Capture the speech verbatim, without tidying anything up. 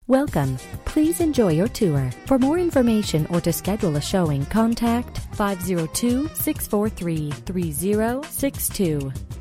Welcome. Please enjoy your tour. For more information or to schedule a showing, contact five zero two, six four three, three zero six two.